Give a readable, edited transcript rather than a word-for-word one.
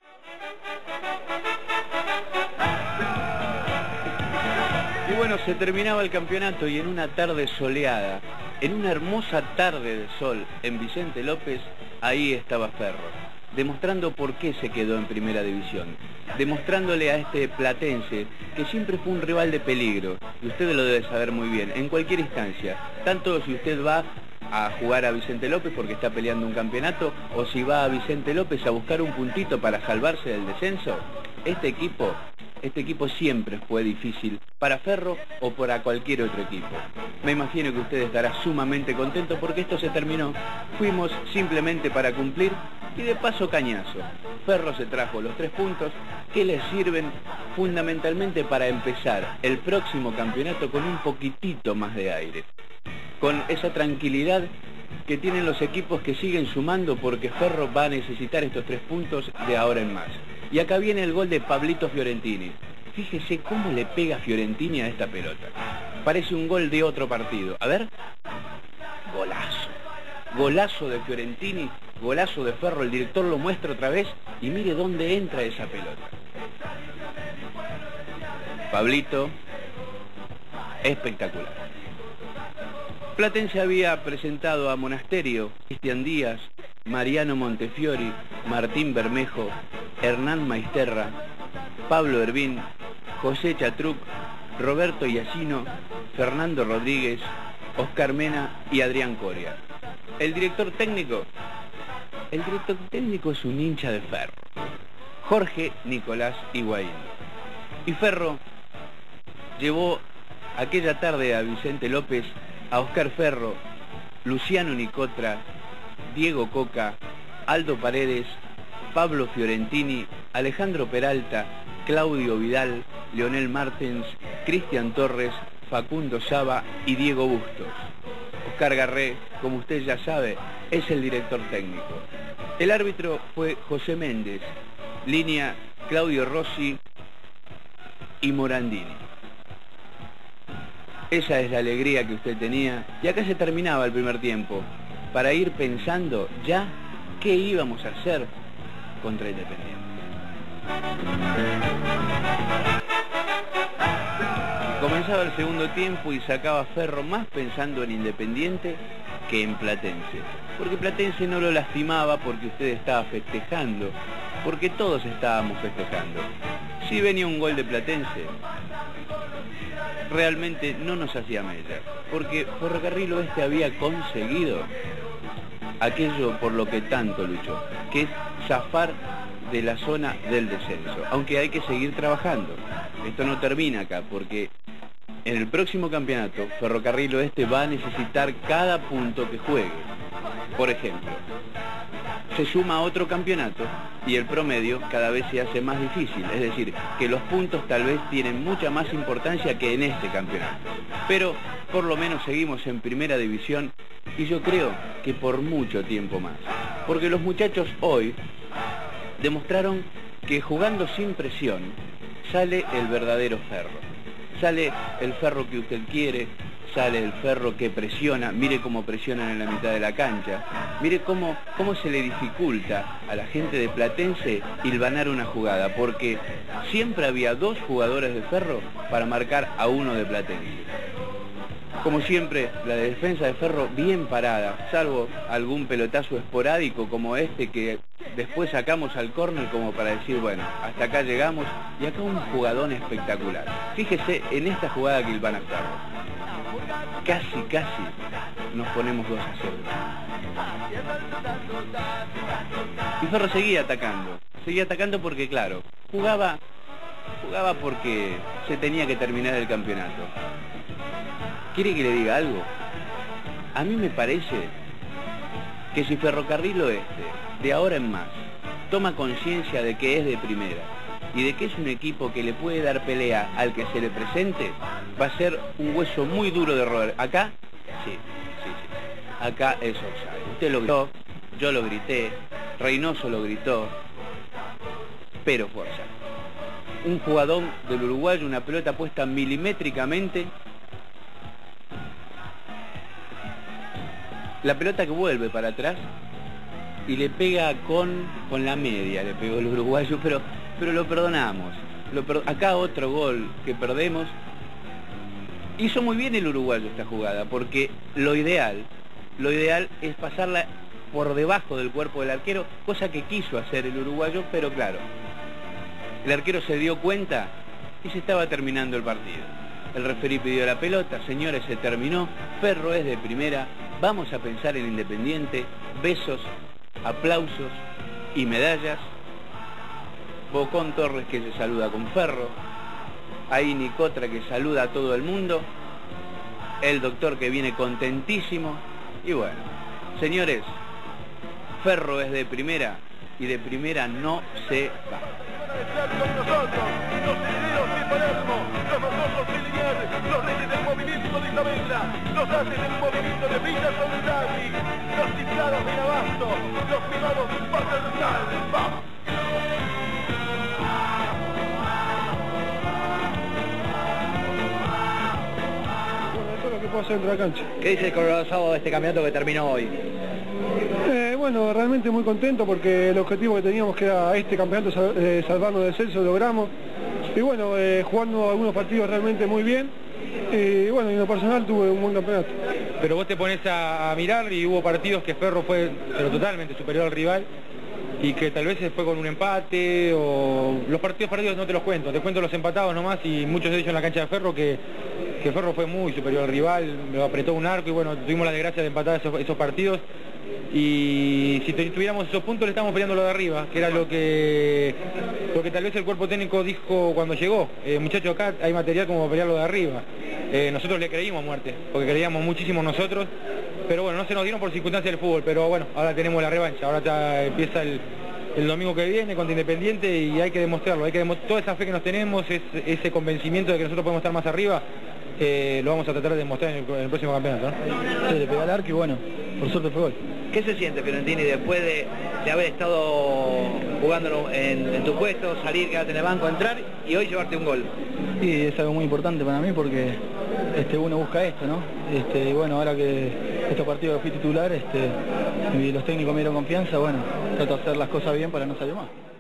Y bueno, se terminaba el campeonato y en una tarde soleada, en una hermosa tarde de sol en Vicente López, ahí estaba Ferro, demostrando por qué se quedó en primera división, demostrándole a este platense que siempre fue un rival de peligro, y usted lo debe saber muy bien, en cualquier instancia, tanto si usted va a jugar a Vicente López porque está peleando un campeonato, o si va a Vicente López a buscar un puntito para salvarse del descenso, este equipo siempre fue difícil para Ferro o para cualquier otro equipo. Me imagino que usted estará sumamente contento porque esto se terminó. Fuimos simplemente para cumplir y de paso cañazo. Ferro se trajo los 3 puntos que le sirven fundamentalmente para empezar el próximo campeonato con un poquitito más de aire. Con esa tranquilidad que tienen los equipos que siguen sumando porque Ferro va a necesitar estos 3 puntos de ahora en más. Y acá viene el gol de Pablito Fiorentini. Fíjese cómo le pega Fiorentini a esta pelota. Parece un gol de otro partido. A ver. Golazo. Golazo de Fiorentini, golazo de Ferro. El director lo muestra otra vez y mire dónde entra esa pelota. Pablito, espectacular. Platense había presentado a Monasterio, Cristian Díaz, Mariano Montefiori, Martín Bermejo, Hernán Maisterra, Pablo Hervín, José Chatruc, Roberto Yacino, Fernando Rodríguez, Oscar Mena y Adrián Coria. El director técnico es un hincha de Ferro, Jorge Nicolás Higuaín. Y Ferro llevó aquella tarde a Vicente López, a Oscar Ferro, Luciano Nicotra, Diego Coca, Aldo Paredes, Pablo Fiorentini, Alejandro Peralta, Claudio Vidal, Leonel Martens, Cristian Torres, Facundo Saba y Diego Bustos. Oscar Garré, como usted ya sabe, es el director técnico. El árbitro fue José Méndez, línea Claudio Rossi y Morandini. Esa es la alegría que usted tenía, y acá se terminaba el primer tiempo, para ir pensando ya qué íbamos a hacer contra Independiente. Comenzaba el segundo tiempo y sacaba Ferro más pensando en Independiente que en Platense. Porque Platense no lo lastimaba porque usted estaba festejando, porque todos estábamos festejando. Si venía un gol de Platense, realmente no nos hacía mella, porque Ferrocarril Oeste había conseguido aquello por lo que tanto luchó, que es zafar de la zona del descenso, aunque hay que seguir trabajando. Esto no termina acá, porque en el próximo campeonato Ferrocarril Oeste va a necesitar cada punto que juegue. Por ejemplo, se suma otro campeonato y el promedio cada vez se hace más difícil, es decir, que los puntos tal vez tienen mucha más importancia que en este campeonato. Pero por lo menos seguimos en primera división y yo creo que por mucho tiempo más. Porque los muchachos hoy demostraron que jugando sin presión sale el verdadero Ferro. Sale el Ferro que usted quiere, sale el Ferro que presiona. Mire cómo presionan en la mitad de la cancha. Mire cómo se le dificulta a la gente de Platense hilvanar una jugada, porque siempre había 2 jugadores de Ferro para marcar a uno de Platense. Como siempre, la defensa de Ferro bien parada, salvo algún pelotazo esporádico como este que después sacamos al córner como para decir, bueno, hasta acá llegamos, y acá un jugadón espectacular. Fíjese en esta jugada que hilvana Ferro. Casi nos ponemos 2-0. Y Ferro seguía atacando porque claro, jugaba porque se tenía que terminar el campeonato. ¿Quiere que le diga algo? A mí me parece que si Ferrocarril Oeste, de ahora en más, toma conciencia de que es de primera y de que es un equipo que le puede dar pelea al que se le presente, va a ser un hueso muy duro de roer. ¿Acá? Sí. Acá es offside. Usted lo gritó, yo lo grité, Reynoso lo gritó, pero fuerza. Un jugador del uruguayo, una pelota puesta milimétricamente. La pelota que vuelve para atrás y le pega con la media, le pegó el uruguayo, pero lo perdonamos. Acá otro gol que perdemos. Hizo muy bien el uruguayo esta jugada, porque lo ideal es pasarla por debajo del cuerpo del arquero, cosa que quiso hacer el uruguayo, pero claro, el arquero se dio cuenta y se estaba terminando el partido. El referí pidió la pelota, señores, se terminó, Ferro es de primera, vamos a pensar en Independiente, besos, aplausos y medallas. Bocón Torres que se saluda con Ferro, ahí Nicotra que saluda a todo el mundo, el doctor que viene contentísimo, y bueno, señores, Ferro es de primera y de primera no se va. Los herederos de Palermo, los famosos de Liniers, los reyes del movimiento de Isabela, los haces del movimiento de Villa Soldati, los cifrados de Abasto, los privados de Paternal. ¡Vamos! Que puedo hacer dentro de la cancha. ¿Qué dice el Colorado Sábado de este campeonato que terminó hoy? Bueno, realmente muy contento porque el objetivo que teníamos, que era este campeonato, salvarnos del descenso, lo logramos. Y bueno, jugando algunos partidos realmente muy bien. Y bueno, en lo personal tuve un buen campeonato. Pero vos te pones a mirar y hubo partidos que Ferro fue pero totalmente superior al rival y que tal vez se fue con un empate, o los partidos perdidos no te los cuento, te cuento los empatados nomás, y muchos de ellos en la cancha de Ferro que Ferro fue muy superior al rival, lo apretó un arco y bueno, tuvimos la desgracia de empatar esos partidos, y si tuviéramos esos puntos le estamos peleando lo de arriba, que era lo que tal vez el cuerpo técnico dijo cuando llegó, muchachos, acá hay material como pelear lo de arriba. Nosotros le creímos a muerte, porque creíamos muchísimo nosotros, pero bueno, no se nos dieron por circunstancias del fútbol, pero bueno, ahora tenemos la revancha, ahora ya empieza el domingo que viene contra Independiente y hay que demostrarlo, toda esa fe que nos tenemos, ese convencimiento de que nosotros podemos estar más arriba, lo vamos a tratar de demostrar en el próximo campeonato, ¿no? Sí, le pegó al arco y bueno, por suerte fue gol. ¿Qué se siente, Fiorentini, después de haber estado jugando en tu puesto, salir, quedarte en el banco, entrar y hoy llevarte un gol? Sí, es algo muy importante para mí porque uno busca esto, ¿no? Y bueno, ahora que estos partidos fui titular, y los técnicos me dieron confianza, bueno, trato de hacer las cosas bien para no salir más.